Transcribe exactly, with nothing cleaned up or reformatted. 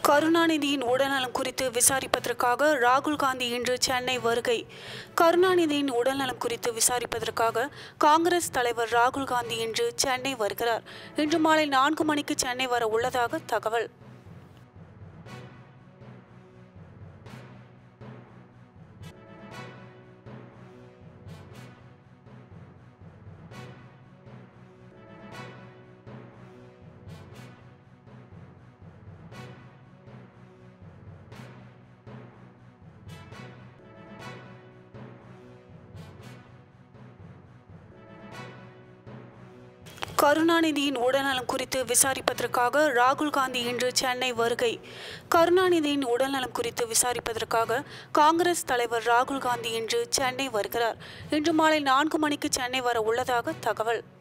கருணாநிதியின் உடல்நலம் குறித்து விசாரிப்பதற்காக ராகுல் காந்தி இன்று சென்னை வருகை. கருணாநிதியின் உடல்நலம் குறித்து விசாரிப்பதற்காக காங்கிரஸ் தலைவர் ராகுல் காந்தி இன்று சென்னை வருகிறார். இன்று மாலை நான்கு மணிக்கு சென்னை வர உள்ளதாக தகவல். கருணாநிதியின் உடல்நலம் குறித்து விசாரிப்பதற்காக ராகுல் காந்தி இன்று சென்னை வருகை. கருணாநிதியின் உடல்நலம் குறித்து விசாரிப்பதற்காக காங்கிரஸ் தலைவர் ராகுல் காந்தி இன்று சென்னை வருகிறார். இன்று மாலை நான்கு மணிக்கு சென்னை வர உள்ளதாக தகவல்.